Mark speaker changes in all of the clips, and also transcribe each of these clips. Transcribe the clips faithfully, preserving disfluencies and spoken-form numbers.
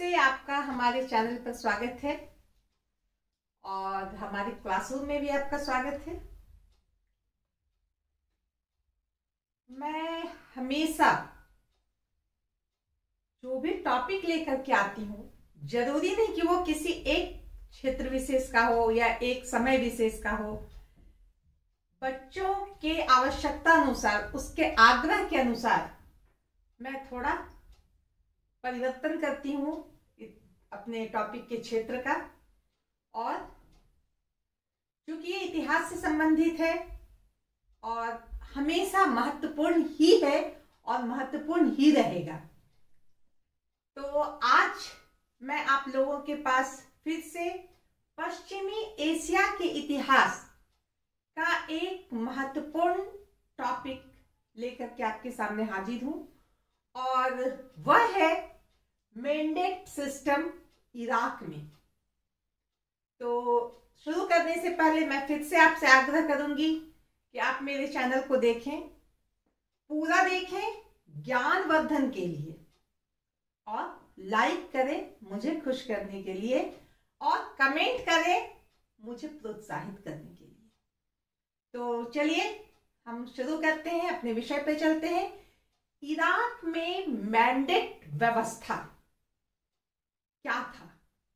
Speaker 1: से आपका हमारे चैनल पर स्वागत है और हमारे क्लासरूम में भी आपका स्वागत है। मैं हमेशा जो भी टॉपिक लेकर के आती हूँ, जरूरी नहीं कि वो किसी एक क्षेत्र विशेष का हो या एक समय विशेष का हो, बच्चों के आवश्यकता अनुसार, उसके आग्रह के अनुसार मैं थोड़ा परिवर्तन करती हूँ अपने टॉपिक के क्षेत्र का। और क्योंकि ये इतिहास से संबंधित है और हमेशा महत्वपूर्ण ही है और महत्वपूर्ण ही रहेगा, तो आज मैं आप लोगों के पास फिर से पश्चिमी एशिया के इतिहास का एक महत्वपूर्ण टॉपिक लेकर के आपके सामने हाजिर हूं, और वह है मेंडेट सिस्टम इराक में। तो शुरू करने से पहले मैं फिर से आपसे आग्रह करूंगी कि आप मेरे चैनल को देखें, पूरा देखें ज्ञानवर्धन के लिए, और लाइक करें मुझे खुश करने के लिए, और कमेंट करें मुझे प्रोत्साहित करने के लिए। तो चलिए हम शुरू करते हैं, अपने विषय पे चलते हैं। इराक में मैंडेट व्यवस्था क्या था?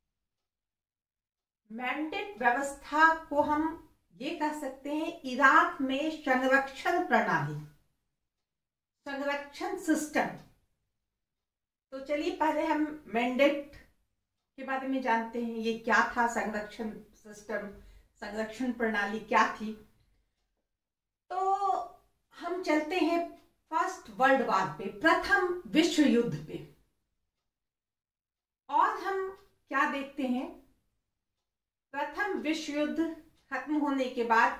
Speaker 1: मैंडेट व्यवस्था को हम ये कह सकते हैं इराक में संरक्षण प्रणाली, संरक्षण सिस्टम। तो चलिए पहले हम मैंडेट के बारे में जानते हैं, ये क्या था, संरक्षण सिस्टम, संरक्षण प्रणाली क्या थी। तो हम चलते हैं फर्स्ट वर्ल्ड वॉर पे, प्रथम विश्व युद्ध पे, और हम क्या देखते हैं, प्रथम विश्व युद्ध खत्म होने के बाद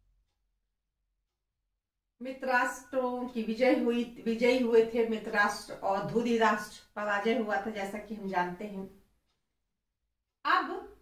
Speaker 1: मित्र राष्ट्रों की विजय हुई विजयी हुए थे मित्र राष्ट्र, और धुरी राष्ट्र पराजय हुआ था, जैसा कि हम जानते हैं। अब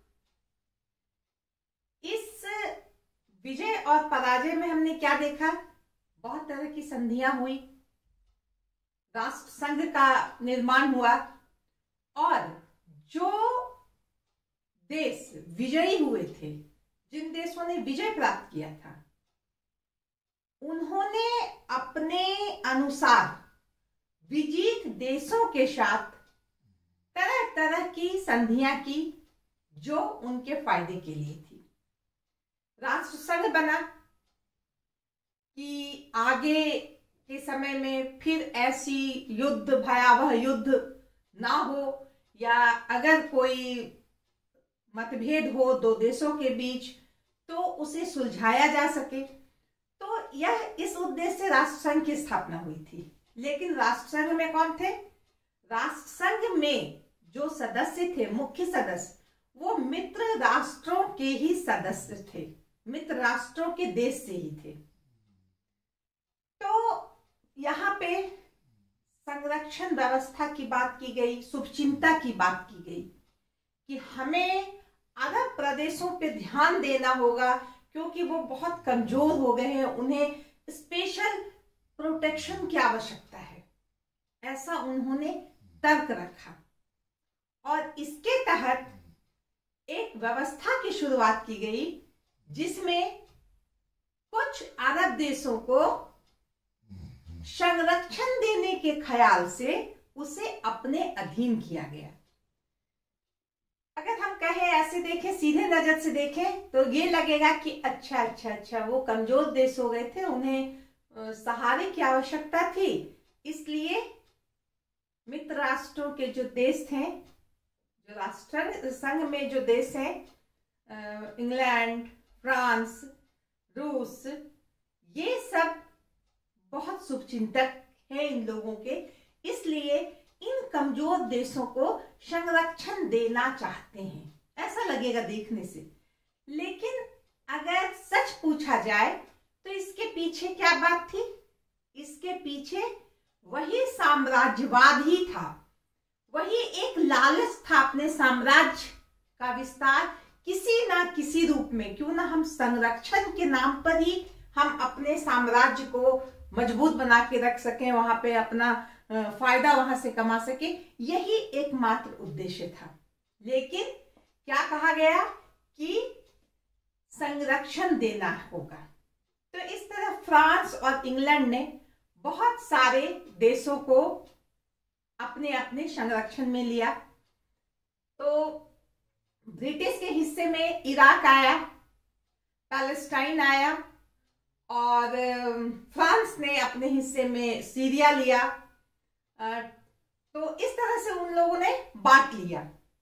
Speaker 1: इस विजय और पराजय में हमने क्या देखा? बहुत तरह की संधियां हुई, राष्ट्र संघ का निर्माण हुआ, और जो देश विजयी हुए थे, जिन देशों ने विजय प्राप्त किया था, उन्होंने अपने अनुसार विजित देशों के साथ तरह तरह की संधियां की जो उनके फायदे के लिए थी। राष्ट्र संघ बना कि आगे के समय में फिर ऐसी युद्ध, भयावह युद्ध ना हो, या अगर कोई मतभेद हो दो देशों के बीच तो उसे सुलझाया जा सके। तो यह इस उद्देश्य से राष्ट्र संघ की स्थापना हुई थी। लेकिन राष्ट्र संघ में कौन थे? राष्ट्र संघ में जो सदस्य थे, मुख्य सदस्य, वो मित्र राष्ट्रों के ही सदस्य थे, मित्र राष्ट्रों के देश से ही थे। तो यहाँ पे संरक्षण व्यवस्था की बात की गई, शुभचिंता की बात की गई कि हमें अरब प्रदेशों पे ध्यान देना होगा क्योंकि वो बहुत कमजोर हो गए हैं, उन्हें स्पेशल प्रोटेक्शन की आवश्यकता है, ऐसा उन्होंने तर्क रखा। और इसके तहत एक व्यवस्था की शुरुआत की गई जिसमें कुछ अरब देशों को संरक्षण देने के ख्याल से उसे अपने अधीन किया गया। अगर हम कहें, ऐसे देखें, सीधे नजर से देखें, तो ये लगेगा कि अच्छा अच्छा अच्छा वो कमजोर देश हो गए थे, उन्हें सहारे की आवश्यकता थी, इसलिए मित्र राष्ट्रों के जो देश थे, जो राष्ट्र संघ में जो देश हैं, इंग्लैंड, फ्रांस, रूस, ये सब बहुत शुभचिंतक हैं इन लोगों के, इसलिए इन कमजोर देशों को संरक्षण देना चाहते हैं, ऐसा लगेगा देखने से। लेकिन अगर सच पूछा जाए तो इसके पीछे क्या बात थी? इसके पीछे वही साम्राज्यवाद ही था, वही एक लालच था अपने साम्राज्य का विस्तार किसी ना किसी रूप में, क्यों ना हम संरक्षण के नाम पर ही हम अपने साम्राज्य को मजबूत बना के रख सकें, वहां पे अपना फायदा वहां से कमा सके, यही एकमात्र उद्देश्य था। लेकिन क्या कहा गया कि संरक्षण देना होगा। तो इस तरह फ्रांस और इंग्लैंड ने बहुत सारे देशों को अपने अपने संरक्षण में लिया। तो ब्रिटिश के हिस्से में इराक आया, पैलेस्टाइन आया, और फ्रांस ने अपने हिस्से में सीरिया लिया। तो इस तरह से उन लोगों ने बांट लिया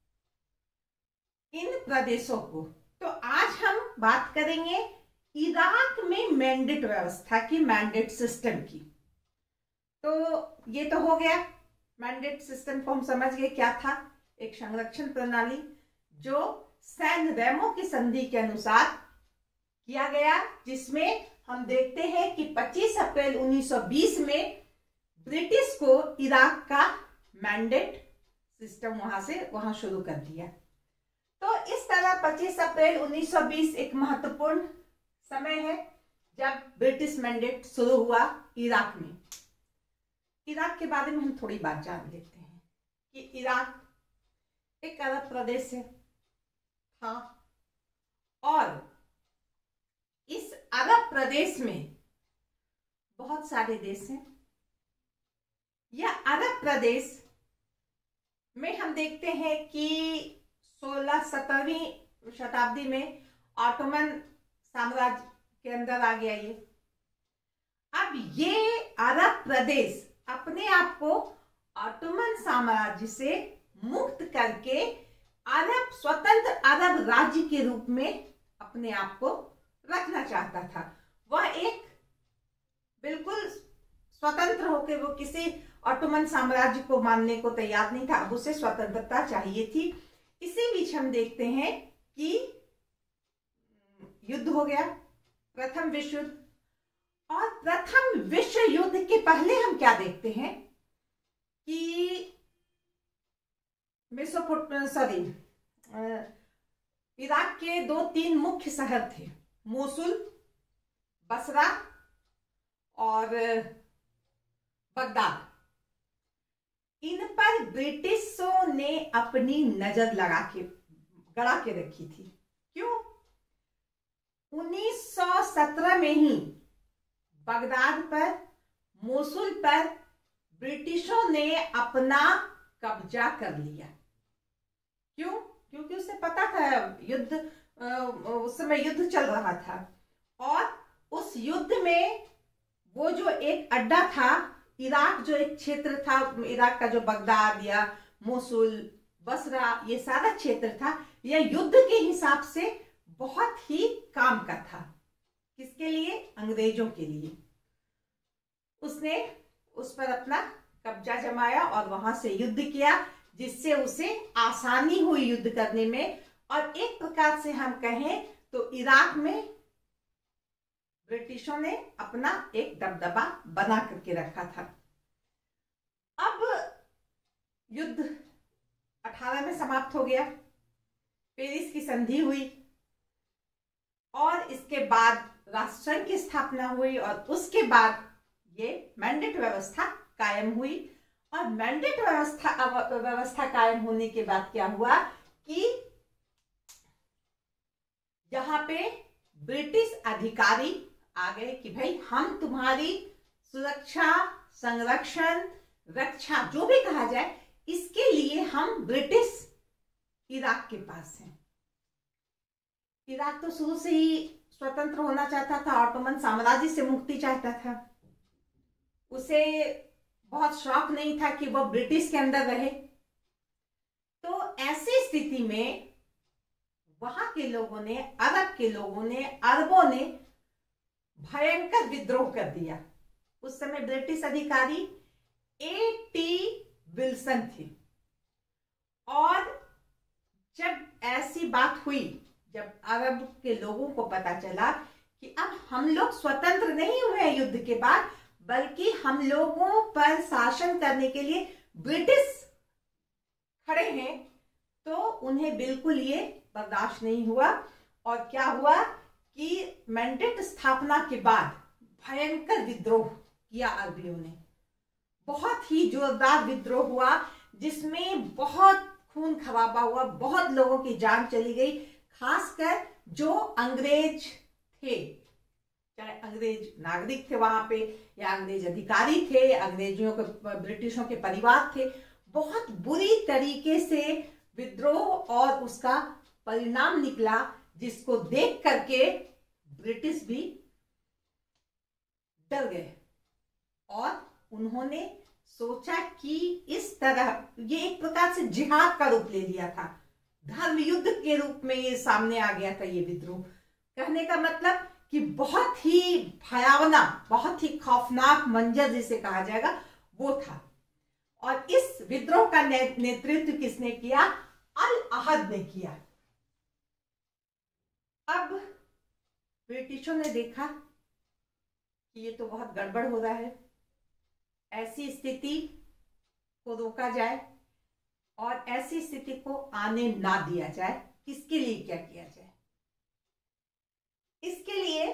Speaker 1: इन प्रदेशों को। तो आज हम बात करेंगे इराक में मैंडेट व्यवस्था की, मैंडेट सिस्टम की। तो ये तो हो गया, मैंडेट सिस्टम को हम समझ गए क्या था, एक संरक्षण प्रणाली जो सैन रेमो की संधि के अनुसार किया गया, जिसमें हम देखते हैं कि पच्चीस अप्रैल उन्नीस सौ बीस में ब्रिटिश को इराक का मैंडेट सिस्टम वहां से वहां शुरू कर दिया। तो इस तरह पच्चीस अप्रैल उन्नीस सौ बीस एक महत्वपूर्ण समय है जब ब्रिटिश मैंडेट शुरू हुआ इराक में। इराक के बारे में हम थोड़ी बात जान लेते हैं कि इराक एक अरब प्रदेश है था, और इस अरब प्रदेश में बहुत सारे देश हैं। यह अरब प्रदेश में हम देखते हैं कि सोलह सत्रहवीं शताब्दी में ऑटोमन साम्राज्य के अंदर आ गया ये। अब ये अरब प्रदेश अपने आप को ऑटोमन साम्राज्य से मुक्त करके अरब स्वतंत्र अरब राज्य के रूप में अपने आप को रखना चाहता था। वह एक बिल्कुल स्वतंत्र होकर, वो किसी ऑटोमन साम्राज्य को मानने को तैयार नहीं था। अब उसे स्वतंत्रता चाहिए थी। इसी बीच हम देखते हैं कि युद्ध हो गया, प्रथम विश्व युद्ध। और प्रथम विश्व युद्ध के पहले हम क्या देखते हैं कि मेसोपोटामिया सॉरी इराक के दो तीन मुख्य शहर थे, मोसुल, बसरा और बगदाद। इन पर ब्रिटिशों ने अपनी नजर लगा के गड़ा के रखी थी। क्यों? उन्नीस सौ सत्रह में ही बगदाद पर, मोसुल पर ब्रिटिशों ने अपना कब्जा कर लिया। क्यों? क्योंकि उसे पता था युद्ध, उस समय युद्ध चल रहा था, और उस युद्ध में वो जो एक अड्डा था, इराक जो एक क्षेत्र था, इराक का जो बगदाद या मोसुल, बसरा, ये सारा क्षेत्र था, यह युद्ध के हिसाब से बहुत ही काम का था। किसके लिए? अंग्रेजों के लिए। उसने उस पर अपना कब्जा जमाया और वहां से युद्ध किया, जिससे उसे आसानी हुई युद्ध करने में। और एक प्रकार से हम कहें तो इराक में ब्रिटिशों ने अपना एक दबदबा बना करके रखा था। अब युद्ध अठारह में समाप्त हो गया, पेरिस की संधि हुई, और इसके बाद राष्ट्रसंघ की स्थापना हुई, और उसके बाद ये मैंडेट व्यवस्था कायम हुई। और मैंडेट व्यवस्था व्यवस्था कायम होने के बाद क्या हुआ कि यहां पे ब्रिटिश अधिकारी आ गए कि भाई हम तुम्हारी सुरक्षा, संरक्षण, रक्षा, जो भी कहा जाए, इसके लिए हम ब्रिटिश इराक के पास हैं। इराक तो शुरू से ही स्वतंत्र होना चाहता था, ऑटोमन साम्राज्य से मुक्ति चाहता था। उसे बहुत शौक नहीं था कि वह ब्रिटिश के अंदर रहे। तो ऐसी स्थिति में वहां के लोगों ने, अरब के लोगों ने, अरबों ने भयंकर विद्रोह कर दिया। उस समय ब्रिटिश अधिकारी ए टी विल्सन थे, और जब ऐसी बात हुई, जब अरब के लोगों को पता चला कि अब हम लोग स्वतंत्र नहीं हुए युद्ध के बाद, बल्कि हम लोगों पर शासन करने के लिए ब्रिटिश खड़े हैं, तो उन्हें बिल्कुल ये बर्दाश्त नहीं हुआ। और क्या हुआ कि मैंडेट स्थापना के बाद भयंकर विद्रोह किया अरबियों ने, बहुत ही जोरदार विद्रोह हुआ, जिसमें बहुत खून खराबा हुआ, बहुत लोगों की जान चली गई, खासकर जो अंग्रेज थे, चाहे अंग्रेज नागरिक थे वहां पे या अंग्रेज अधिकारी थे, अंग्रेजों के, ब्रिटिशों के परिवार थे। बहुत बुरी तरीके से विद्रोह और उसका परिणाम निकला, जिसको देख करके ब्रिटिश भी डर गए और उन्होंने सोचा कि इस तरह ये एक प्रकार से जिहाद का रूप ले लिया था, धर्म युद्ध के रूप में ये सामने आ गया था। ये विद्रोह कहने का मतलब कि बहुत ही भयावना, बहुत ही खौफनाक मंजर जिसे कहा जाएगा वो था। और इस विद्रोह का ने, नेतृत्व किसने किया? अल अहद ने किया। अब ब्रिटिशों ने देखा कि ये तो बहुत गड़बड़ हो रहा है, ऐसी स्थिति को रोका जाए और ऐसी स्थिति को आने ना दिया जाए। इसके लिए क्या किया जाए? इसके लिए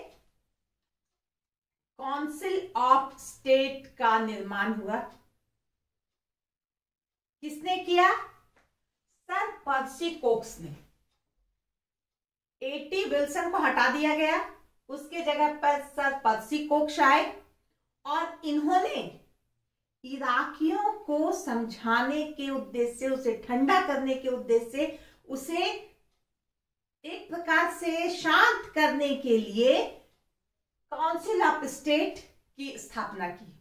Speaker 1: काउंसिल ऑफ स्टेट का निर्माण हुआ। किसने किया? सर पर्सी कोक्स ने। एटी विल्सन को हटा दिया गया, उसके जगह पर सर पर्सी कोक्स आए और इन्होंने इराकियों को समझाने के उद्देश्य से, उसे ठंडा करने के उद्देश्य से, उसे एक प्रकार से शांत करने के लिए काउंसिल ऑफ स्टेट की स्थापना की।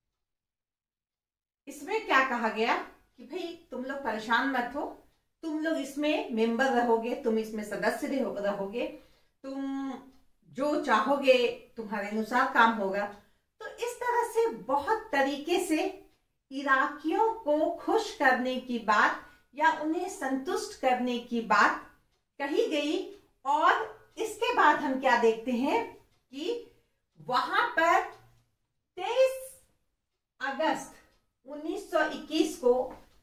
Speaker 1: इसमें क्या कहा गया कि भाई तुम लोग परेशान मत हो, तुम लोग इसमें मेंबर रहोगे, तुम इसमें सदस्य रहोगे, तुम जो चाहोगे तुम्हारे अनुसार काम होगा। तो इस तरह से बहुत तरीके से इराकियों को खुश करने की बात या उन्हें संतुष्ट करने की बात कही गई। और इसके बाद हम क्या देखते हैं कि वहां पर तेईस अगस्त उन्नीस सौ इक्कीस को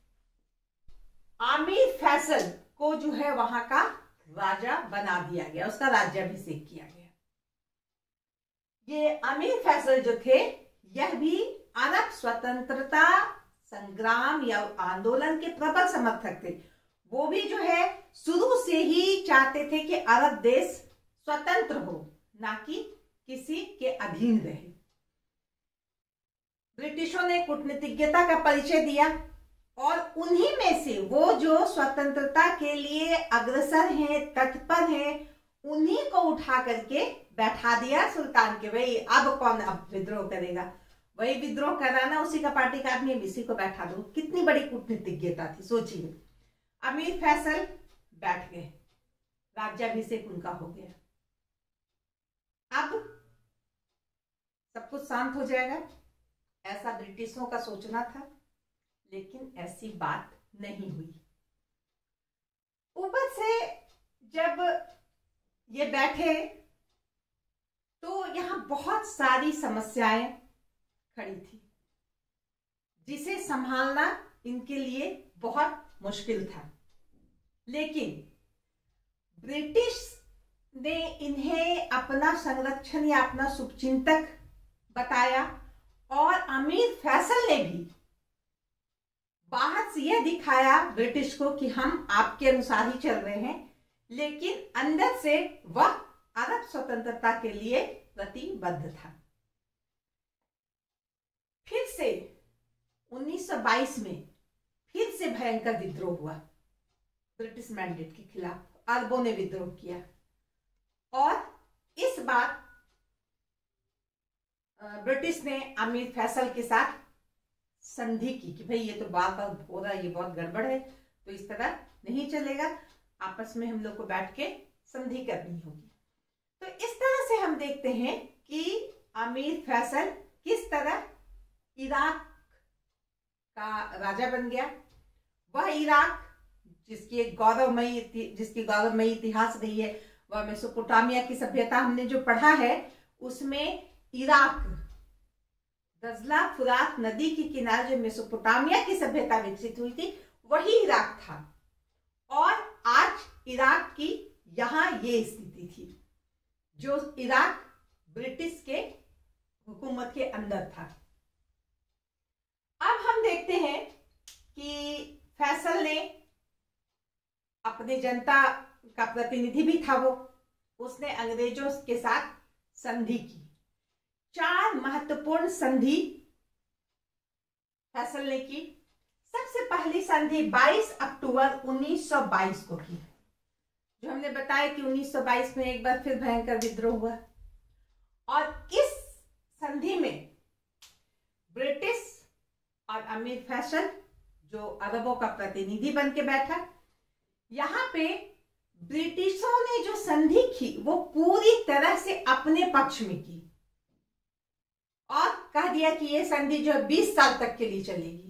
Speaker 1: आमिर फैसल को जो है वहां का राजा बना दिया गया, उसका राज्याभिषेक किया गया। ये आमिर फैसल जो थे यह भी अरब स्वतंत्रता संग्राम या आंदोलन के प्रबल समर्थक थे। वो भी जो है शुरू से ही चाहते थे कि अरब देश स्वतंत्र हो, ना कि किसी के अधीन रहे। ब्रिटिशों ने कूटनीतिज्ञता का परिचय दिया और उन्हीं में से वो जो स्वतंत्रता के लिए अग्रसर हैं, तत्पर हैं, उन्हीं को उठा करके बैठा दिया सुल्तान के। भाई अब कौन अब विद्रोह करेगा, वही विद्रोह कराना, उसी का पार्टी का आदमी, इसी को बैठा दो। कितनी बड़ी कूटनीतिज्ञता थी, सोचिए। अमीर फैसल बैठ गए, राज्याभिषेक उनका हो गया। अब सब कुछ शांत हो जाएगा, ऐसा ब्रिटिशों का सोचना था, लेकिन ऐसी बात नहीं हुई। ऊपर से जब ये बैठे तो यहां बहुत सारी समस्याएं खड़ी थी, जिसे संभालना इनके लिए बहुत मुश्किल था। लेकिन ब्रिटिश ने इन्हें अपना संरक्षण या अपना शुभचिंतक बताया और अमीर फैसल ने भी बाहर से यह दिखाया ब्रिटिश को कि हम आपके अनुसार ही चल रहे हैं, लेकिन अंदर से वह अरब स्वतंत्रता के लिए प्रतिबद्ध था। फिर से उन्नीस सौ बाईस में फिर से भयंकर विद्रोह हुआ ब्रिटिश मैंडेट के खिलाफ। अरबों ने विद्रोह किया और इस बार ब्रिटिश ने अमीर फैसल के साथ संधि की कि भाई ये तो बार बार हो रहा है, ये बहुत गड़बड़ है, तो इस तरह नहीं चलेगा, आपस में हम लोग को बैठ के संधि करनी होगी। तो इस तरह से हम देखते हैं कि अमीर फैसल किस तरह इराक का राजा बन गया। वह इराक जिसकी एक गौरवमयी जिसकी गौरवमयी इतिहास रही है, वह मेसोपोटामिया की सभ्यता हमने जो पढ़ा है उसमें इराक दजला फुरात नदी के किनारे जो मेसोपोटामिया की सभ्यता विकसित हुई थी वही इराक था। और आज इराक की यहां ये स्थिति थी, जो इराक ब्रिटिश के हुकूमत के अंदर था। कि फैसल ने अपने जनता का प्रतिनिधि भी था, वो उसने अंग्रेजों के साथ संधि की। चार महत्वपूर्ण संधि फैसल ने की। सबसे पहली संधि बाईस अक्टूबर उन्नीस सौ बाईस को की, जो हमने बताया कि उन्नीस सौ बाईस में एक बार फिर भयंकर विद्रोह हुआ। और इस संधि में ब्रिटिश और अमीर फैसल, जो अरबों का प्रतिनिधि बन के बैठा, यहां पे ब्रिटिशों ने जो संधि की वो पूरी तरह से अपने पक्ष में की और कह दिया कि ये संधि जो है बीस साल तक के लिए चलेगी।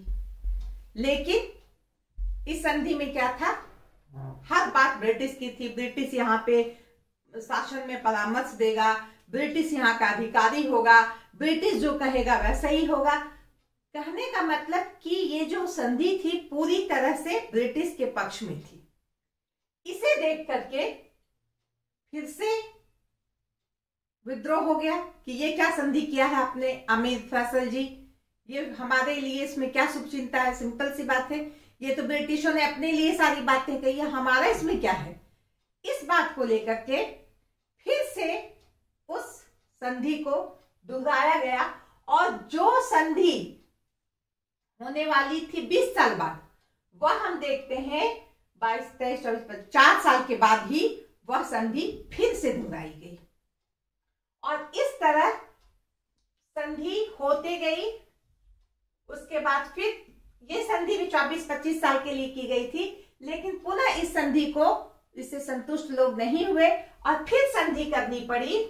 Speaker 1: लेकिन इस संधि में क्या था, हर बात ब्रिटिश की थी। ब्रिटिश यहाँ पे शासन में परामर्श देगा, ब्रिटिश यहाँ का अधिकारी होगा, ब्रिटिश जो कहेगा वैसा ही होगा। कहने का मतलब कि ये जो संधि थी पूरी तरह से ब्रिटिश के पक्ष में थी। इसे देख करके फिर से विद्रोह हो गया कि ये क्या संधि किया है आपने अमीर फैसल जी, ये हमारे लिए इसमें क्या शुभचिंता है। सिंपल सी बात है, ये तो ब्रिटिशों ने अपने लिए सारी बातें कही है, हमारा इसमें क्या है। इस बात को लेकर के फिर से उस संधि को दोहराया गया और जो संधि होने वाली थी बीस साल बाद, वह हम देखते हैं बाईस तेईस चौबीस पच्चीस चार साल के बाद ही वह संधि फिर से दोहराई गई। और इस तरह संधि होते गई। उसके बाद फिर ये संधि भी चौबीस पच्चीस साल के लिए की गई थी, लेकिन पुनः इस संधि को इससे संतुष्ट लोग नहीं हुए और फिर संधि करनी पड़ी।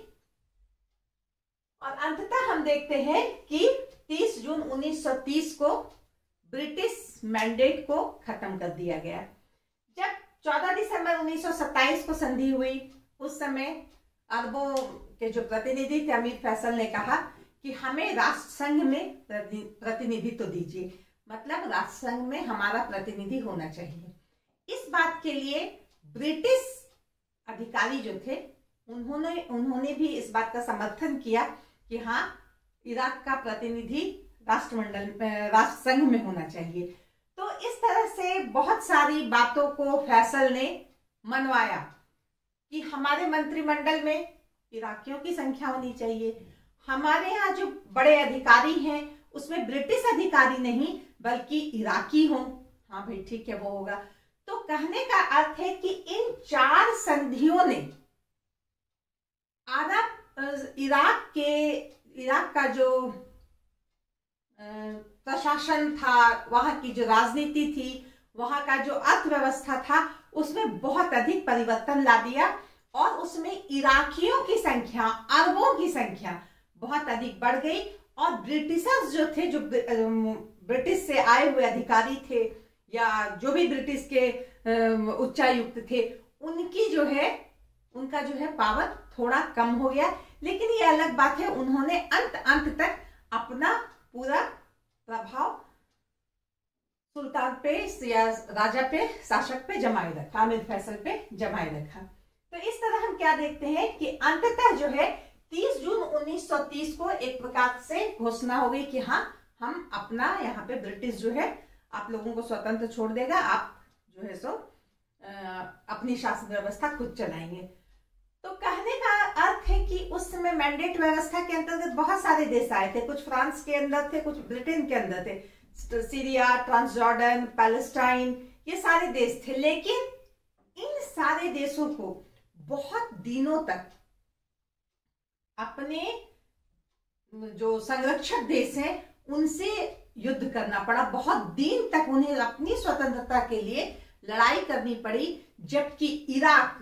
Speaker 1: और अंततः हम देखते हैं कि तीस जून उन्नीस सौ तीस को ब्रिटिश मैंडेट को खत्म कर दिया गया। जब चौदह दिसंबर उन्नीस सौ सत्ताईस को संधि हुई, उस समय अरबों के जो प्रतिनिधि थे अमीर फैसल ने कहा कि हमें राष्ट्र संघ में प्रतिनिधित्व तो दीजिए, मतलब राष्ट्र संघ में हमारा प्रतिनिधि होना चाहिए। इस बात के लिए ब्रिटिश अधिकारी जो थे उन्होंने उन्होंने भी इस बात का समर्थन किया कि हाँ, इराक का प्रतिनिधि राष्ट्रमंडल राष्ट्र संघ में होना चाहिए। तो इस तरह से बहुत सारी बातों को फैसल ने मनवाया कि हमारे मंत्रिमंडल में इराकियों की संख्या होनी चाहिए, हमारे यहाँ जो बड़े अधिकारी हैं उसमें ब्रिटिश अधिकारी नहीं बल्कि इराकी हों। हाँ भाई ठीक है, वो होगा। तो कहने का अर्थ है कि इन चार संधियों ने अरब इराक के इराक का जो प्रशासन था, वहां की जो राजनीति थी, वहां का जो अर्थव्यवस्था था, उसमें बहुत अधिक परिवर्तन ला दिया और उसमें इराकियों की संख्या, अरबों की संख्या बहुत अधिक बढ़ गई। और ब्रिटिशर्स जो थे, जो ब्रिटिश से आए हुए अधिकारी थे या जो भी ब्रिटिश के उच्चायुक्त थे, उनकी जो है उनका जो है पावर थोड़ा कम हो गया। लेकिन ये अलग बात है, उन्होंने अंत अंत तक अपना पूरा प्रभाव सुल्तान पे या राजा पे, शासक पे जमाए रखा, अमीर फैसल पे जमाए रखा। तो इस तरह हम क्या देखते हैं कि अंततः जो है तीस जून उन्नीस सौ तीस को एक प्रकार से घोषणा हो गई कि हाँ, हम अपना यहाँ पे ब्रिटिश जो है आप लोगों को स्वतंत्र छोड़ देगा, आप जो है सो अपनी शासन व्यवस्था खुद चलाएंगे। तो कहने का अर्थ है कि उस समय मैंडेट व्यवस्था के अंतर्गत बहुत सारे देश आए थे, कुछ फ्रांस के अंदर थे, कुछ ब्रिटेन के अंदर थे, सीरिया, ट्रांसजॉर्डन, पैलेस्टाइन, ये सारे देश थे। लेकिन इन सारे देशों को बहुत दिनों तक अपने जो संरक्षक देश हैं उनसे युद्ध करना पड़ा, बहुत दिन तक उन्हें अपनी स्वतंत्रता के लिए लड़ाई करनी पड़ी। जबकि इराक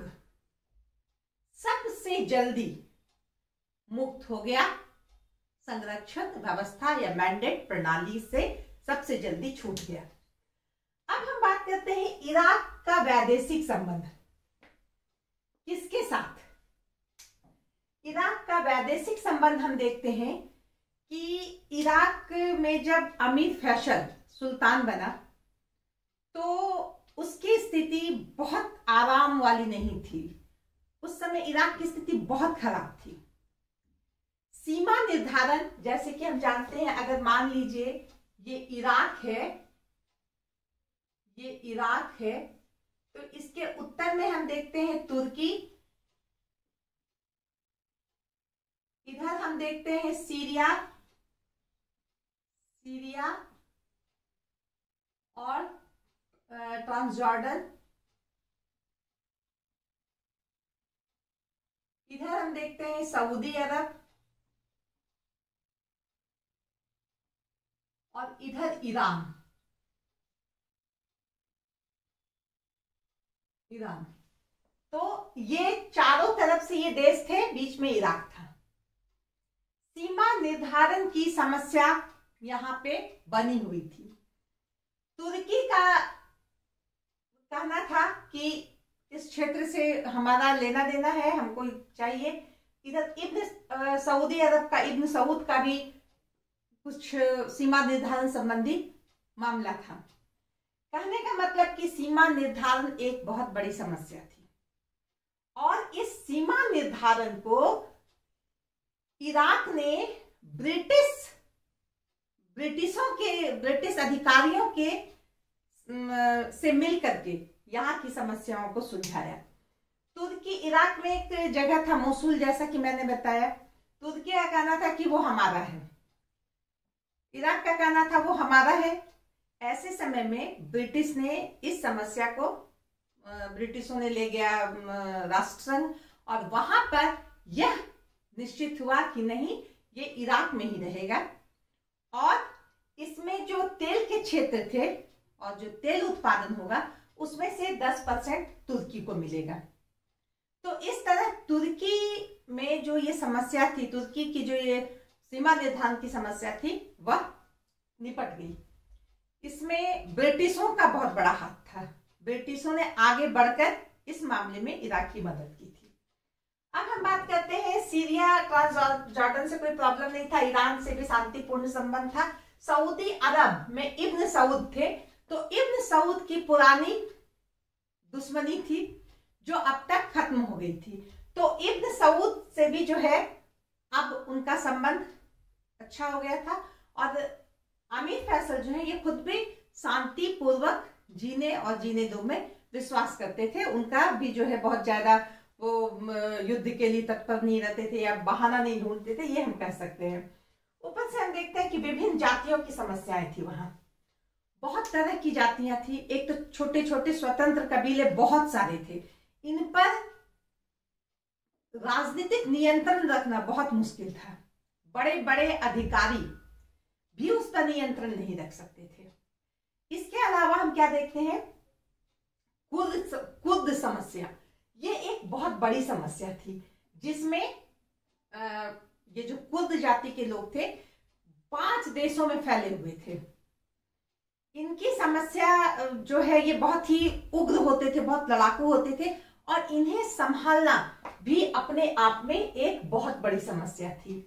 Speaker 1: सबसे जल्दी मुक्त हो गया, संरक्षण व्यवस्था या मैंडेट प्रणाली से सबसे जल्दी छूट गया। अब हम बात करते हैं इराक का वैदेशिक संबंध किसके साथ। इराक का वैदेशिक संबंध हम देखते हैं कि इराक में जब अमीर फैसल सुल्तान बना तो उसकी स्थिति बहुत आराम वाली नहीं थी। उस समय इराक की स्थिति बहुत खराब थी। सीमा निर्धारण, जैसे कि हम जानते हैं, अगर मान लीजिए ये इराक है ये इराक है। तो इसके उत्तर में हम देखते हैं तुर्की, इधर हम देखते हैं सीरिया, सीरिया और ट्रांसजॉर्डन, इधर हम देखते हैं सऊदी अरब और इधर ईरान, ईरान। तो ये चारों तरफ से ये देश थे, बीच में इराक था। सीमा निर्धारण की समस्या यहां पे बनी हुई थी। तुर्की का कहना था कि इस क्षेत्र से हमारा लेना देना है, हमको चाहिए। इधर इब्न सऊदी अरब का, इब्न सऊद का भी कुछ सीमा निर्धारण संबंधी मामला था। कहने का मतलब कि सीमा निर्धारण एक बहुत बड़ी समस्या थी और इस सीमा निर्धारण को इराक ने ब्रिटिश ब्रिटिशों के ब्रिटिश अधिकारियों के से मिल करके यहाँ की समस्याओं को सुलझाया। तुर्की, इराक में एक जगह था मोसुल, जैसा कि मैंने बताया। तुर्की का कहना था कि वो हमारा है, इराक का कहना था वो हमारा है। ऐसे समय में ब्रिटिश ने इस समस्या को, ब्रिटिशों ने ले गया राष्ट्रसंघ और वहां पर यह निश्चित हुआ कि नहीं, ये इराक में ही रहेगा और इसमें जो तेल के क्षेत्र थे और जो तेल उत्पादन होगा उसमें से दस परसेंट तुर्की को मिलेगा। तो इस तरह तुर्की में जो ये समस्या थी, तुर्की की जो ये सीमा निर्धारण की समस्या थी, वह निपट गई। इसमें ब्रिटिशों का बहुत बड़ा हाथ था। ब्रिटिशों ने आगे बढ़कर इस मामले में इराक की मदद की थी। अब हम बात करते हैं सीरिया, ट्रांसजॉर्डन से कोई प्रॉब्लम नहीं था, ईरान से भी शांतिपूर्ण संबंध था। सऊदी अरब में इब्न सऊद थे, तो इब्न सऊद की पुरानी दुश्मनी थी जो अब तक खत्म हो गई थी। तो इब्न सऊद से भी जो है अब उनका संबंध अच्छा हो गया था और अमीर फैसल जो है ये खुद भी शांति पूर्वक जीने और जीने दो में विश्वास करते थे। उनका भी जो है बहुत ज्यादा वो युद्ध के लिए तत्पर नहीं रहते थे या बहाना नहीं ढूंढते थे, ये हम कह सकते हैं। ऊपर से हम देखते हैं कि विभिन्न जातियों की समस्याएं थी, वहां बहुत तरह की जातियां थी। एक तो छोटे छोटे स्वतंत्र कबीले बहुत सारे थे, इन पर राजनीतिक नियंत्रण रखना बहुत मुश्किल था। बड़े बड़े अधिकारी भी उस पर नियंत्रण नहीं रख सकते थे। इसके अलावा हम क्या देखते हैं, कुर्द कुर्द समस्या, ये एक बहुत बड़ी समस्या थी जिसमें आ, ये जो कुर्द जाति के लोग थे पांच देशों में फैले हुए थे। इनकी समस्या जो है ये बहुत ही उग्र होते थे, बहुत लड़ाकू होते थे और इन्हें संभालना भी अपने आप में एक बहुत बड़ी समस्या थी।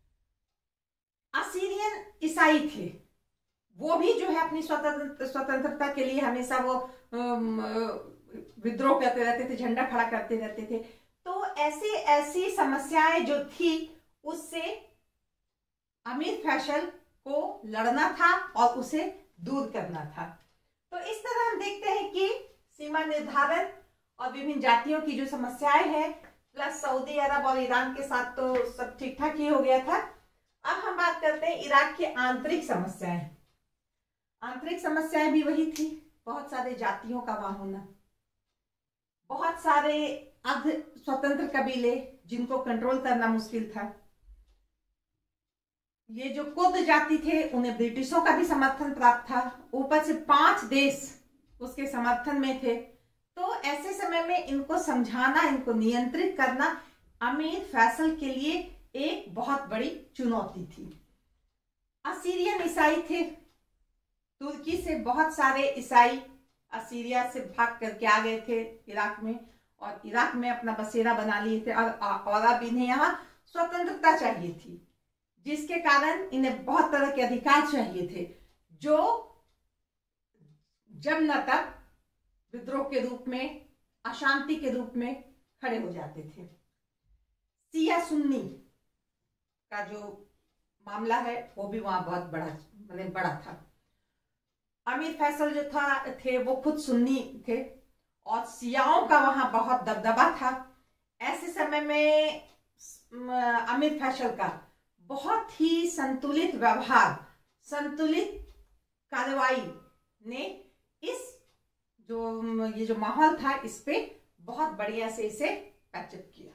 Speaker 1: असीरियन ईसाई थे, वो भी जो है अपनी स्वतंत्र स्वतंत्रता के लिए हमेशा वो विद्रोह करते रहते थे, झंडा खड़ा करते रहते थे। तो ऐसी ऐसी समस्याएं जो थी उससे अमीर फैसल को लड़ना था और उसे दूर करना था। तो इस तरह हम देखते हैं कि सीमा निर्धारण और विभिन्न जातियों की जो समस्याएं हैं, प्लस सऊदी अरब और ईरान के साथ तो सब ठीक ठाक ही हो गया था। अब हम बात करते हैं इराक की आंतरिक समस्याएं। आंतरिक समस्याएं भी वही थी, बहुत सारे जातियों का वहां होना, बहुत सारे अर्ध स्वतंत्र कबीले जिनको कंट्रोल करना मुश्किल था। ये जो कुर्द जाति थे उन्हें ब्रिटिशों का भी समर्थन प्राप्त था, ऊपर से पांच देश उसके समर्थन में थे। तो ऐसे समय में इनको समझाना, इनको नियंत्रित करना अमीर फैसल के लिए एक बहुत बड़ी चुनौती थी। असीरियन ईसाई थे, तुर्की से बहुत सारे ईसाई असीरिया से भाग करके आ गए थे इराक में और इराक में अपना बसेरा बना लिए थे और, और अब इन्हें यहाँ स्वतंत्रता चाहिए थी, जिसके कारण इन्हें बहुत तरह के अधिकार चाहिए थे जो जब न तब विद्रोह के रूप में, अशांति के रूप में खड़े हो जाते थे। सिया सुन्नी का जो मामला है वो भी वहां बहुत बड़ा मतलब बड़ा था। अमीर फैसल जो था थे वो खुद सुन्नी थे और शियाओं का वहां बहुत दबदबा था। ऐसे समय में अमीर फैसल का बहुत ही संतुलित व्यवहार, संतुलित कार्रवाई ने इस जो ये जो माहौल था इस पे बहुत बढ़िया से इसे पैचअप किया।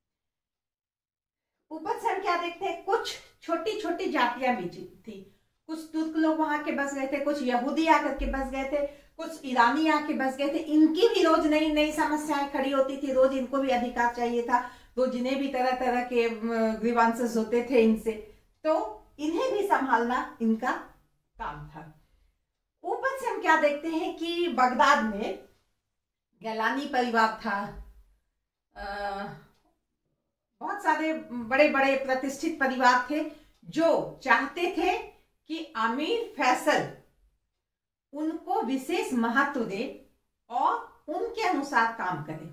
Speaker 1: ऊपर से हम क्या देखते हैं, कुछ छोटी छोटी जातियां भी थी। कुछ तुर्क लोग वहां के बस गए थे, कुछ यहूदी आकर के बस गए थे, कुछ ईरानी आके बस गए थे। इनकी भी रोज नई नई समस्याएं खड़ी होती थी, रोज इनको भी अधिकार चाहिए था, रोज इन्हें भी तरह तरह के ग्रीवांसेस होते थे इनसे, तो इन्हें भी संभालना इनका काम था। ऊपर से हम क्या देखते हैं कि बगदाद में गैलानी परिवार था, आ, बहुत सारे बड़े बड़े प्रतिष्ठित परिवार थे जो चाहते थे कि अमीर फैसल उनको विशेष महत्व दे और उनके अनुसार काम करे।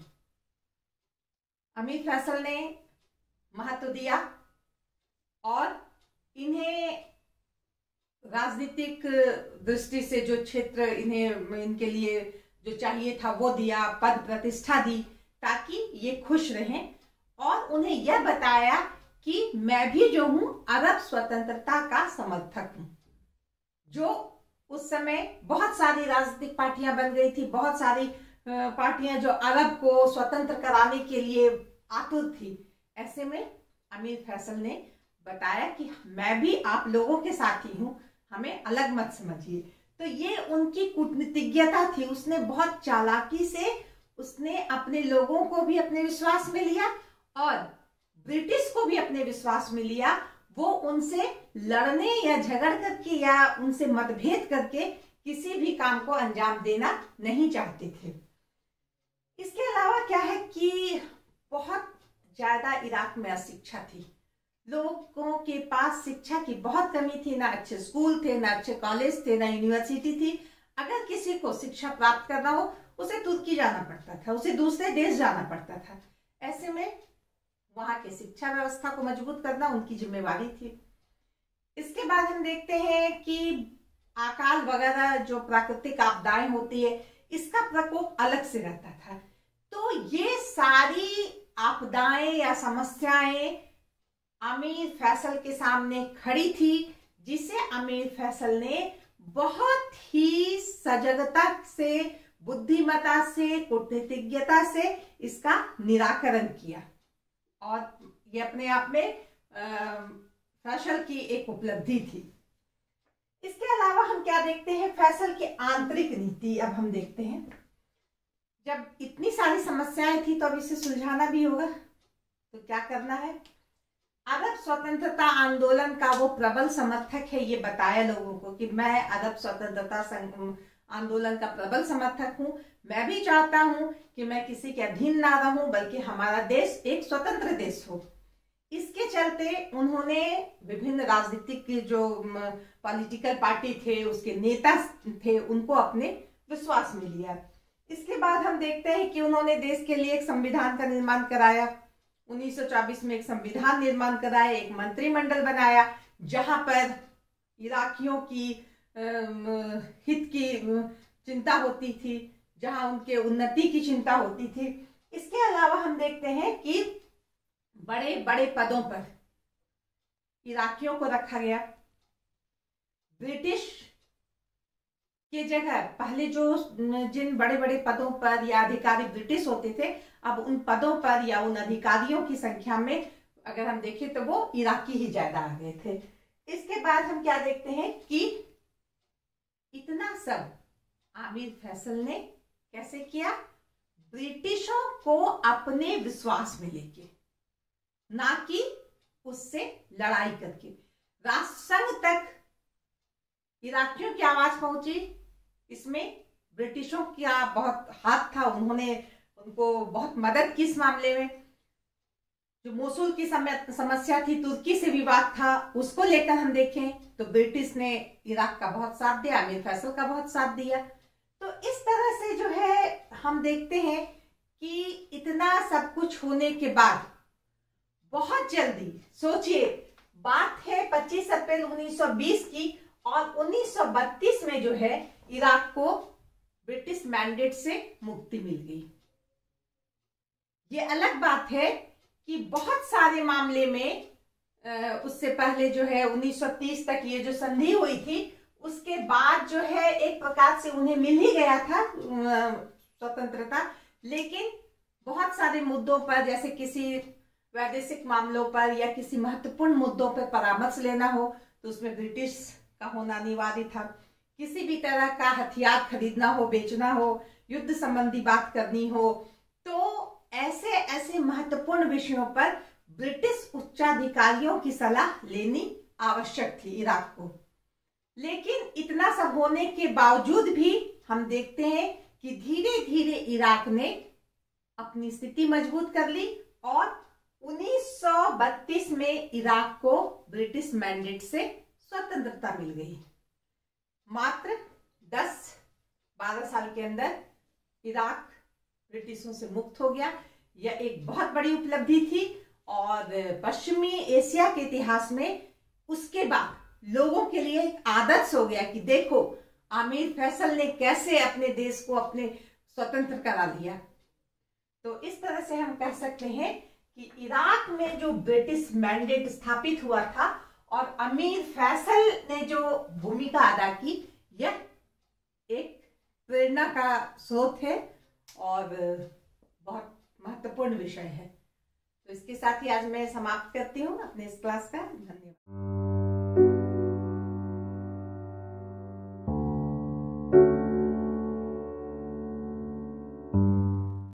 Speaker 1: अमीर फैसल ने महत्व दिया और इन्हें राजनीतिक दृष्टि से जो क्षेत्र इन्हें इनके लिए जो चाहिए था वो दिया, पद प्रतिष्ठा दी ताकि ये खुश रहें, और उन्हें यह बताया कि मैं भी जो हूं अरब स्वतंत्रता का समर्थक हूं। जो उस समय बहुत सारी राजनीतिक पार्टियां बन गई थी, बहुत सारी पार्टियां जो अरब को स्वतंत्र कराने के लिए आतुर थी। ऐसे में अमीर फैसल ने बताया कि मैं भी आप लोगों के साथ ही हूं, हमें अलग मत समझिए। तो ये उनकी कूटनीतिज्ञता थी। उसने बहुत चालाकी से उसने अपने लोगों को भी अपने विश्वास में लिया और ब्रिटिश को भी अपने विश्वास में लिया। वो उनसे लड़ने या झगड़ करके या उनसे मतभेद करके किसी भी काम को अंजाम देना नहीं चाहते थे। इसके अलावा क्या है कि बहुत ज्यादा इराक में अशिक्षा थी, लोगों के पास शिक्षा की बहुत कमी थी, ना अच्छे स्कूल थे, ना अच्छे कॉलेज थे, ना यूनिवर्सिटी थी। अगर किसी को शिक्षा प्राप्त करना हो उसे तुर्की जाना पड़ता था, उसे दूसरे देश जाना पड़ता था। ऐसे में वहां के शिक्षा व्यवस्था को मजबूत करना उनकी जिम्मेवारी थी। इसके बाद हम देखते हैं कि अकाल वगैरह जो प्राकृतिक आपदाएं होती है इसका प्रकोप अलग से रहता था। तो ये सारी आपदाएं या समस्याएं अमीर फैसल के सामने खड़ी थी, जिसे अमीर फैसल ने बहुत ही सजगता से, बुद्धिमता से, कूटनीतिज्ञता से इसका निराकरण किया और ये अपने आप में फैसल की एक उपलब्धि थी। इसके अलावा हम क्या देखते हैं, फैसल की आंतरिक नीति अब हम देखते हैं। जब इतनी सारी समस्याएं थी तो अब इसे सुलझाना भी होगा, तो क्या करना है। अरब स्वतंत्रता आंदोलन का वो प्रबल समर्थक है, ये बताया लोगों को कि मैं अरब स्वतंत्रता आंदोलन का प्रबल समर्थक हूं, मैं भी चाहता हूं कि मैं किसी के अधीन ना रहूं बल्कि हमारा देश एक स्वतंत्र देश हो। इसके चलते उन्होंने विभिन्न राजनीतिक जो पॉलिटिकल पार्टी थे, उसके नेता थे, उनको अपने विश्वास में लिया। इसके बाद हम देखते हैं कि उन्होंने देश के लिए एक संविधान का निर्माण कराया। उन्नीस सौ चौबीस में एक संविधान निर्माण कराया, एक मंत्रिमंडल बनाया जहां पर इराकियों की हित की चिंता होती थी, जहां उनके उन्नति की चिंता होती थी। इसके अलावा हम देखते हैं कि बड़े बड़े पदों पर इराकियों को रखा गया। ब्रिटिश की जगह पहले जो जिन बड़े बड़े पदों पर या अधिकारी ब्रिटिश होते थे, अब उन पदों पर या उन अधिकारियों की संख्या में अगर हम देखें तो वो इराकी ही ज्यादा आ गए थे। इसके बाद हम क्या देखते हैं कि इतना सब आमिर फैसल ने कैसे किया, ब्रिटिशों को अपने विश्वास में लेके, ना कि उससे लड़ाई करके। राष्ट्रसंघ तक इराकियों की आवाज पहुंची, इसमें ब्रिटिशों का बहुत हाथ था, उन्होंने उनको बहुत मदद की इस मामले में। जो मोसुल की समस्या थी, तुर्की से विवाद था, उसको लेकर हम देखें तो ब्रिटिश ने इराक का बहुत साथ दिया, आमिर फैसल का बहुत साथ दिया। तो इस तरह से जो है हम देखते हैं कि इतना सब कुछ होने के बाद बहुत जल्दी, सोचिए बात है पच्चीस अप्रैल उन्नीस सौ बीस की, और उन्नीस सौ बत्तीस में जो है इराक को ब्रिटिश मैंडेट से मुक्ति मिल गई। ये अलग बात है कि बहुत सारे मामले में उससे पहले जो है उन्नीस सौ तीस तक ये जो संधि हुई थी, उसके बाद जो है एक प्रकार से उन्हें मिल ही गया था स्वतंत्रता, लेकिन बहुत सारे मुद्दों पर, जैसे किसी वैदेशिक मामलों पर या किसी महत्वपूर्ण मुद्दों पर परामर्श लेना हो तो उसमें ब्रिटिश का होना अनिवार्य था। किसी भी तरह का हथियार खरीदना हो, बेचना हो, युद्ध संबंधी बात करनी हो, तो ऐसे ऐसे महत्वपूर्ण विषयों पर ब्रिटिश उच्चाधिकारियों की सलाह लेनी आवश्यक थी इराक को। लेकिन इतना सब होने के बावजूद भी हम देखते हैं कि धीरे धीरे इराक ने अपनी स्थिति मजबूत कर ली और उन्नीस सौ बत्तीस में इराक को ब्रिटिश मैंडेट से स्वतंत्रता मिल गई। मात्र दस बारह साल के अंदर इराक ब्रिटिशों से मुक्त हो गया। यह एक बहुत बड़ी उपलब्धि थी और पश्चिमी एशिया के इतिहास में उसके बाद लोगों के लिए एक आदर्श हो गया कि देखो आमिर फैसल ने कैसे अपने देश को अपने स्वतंत्र करा लिया। तो इस तरह से हम कह सकते हैं कि इराक में जो ब्रिटिश मैंडेट स्थापित हुआ था और अमीर फैसल ने जो भूमिका अदा की, यह एक प्रेरणा का स्रोत है और बहुत महत्वपूर्ण विषय है। तो इसके साथ ही आज मैं समाप्त करती हूँ अपने इस क्लास का। धन्यवाद।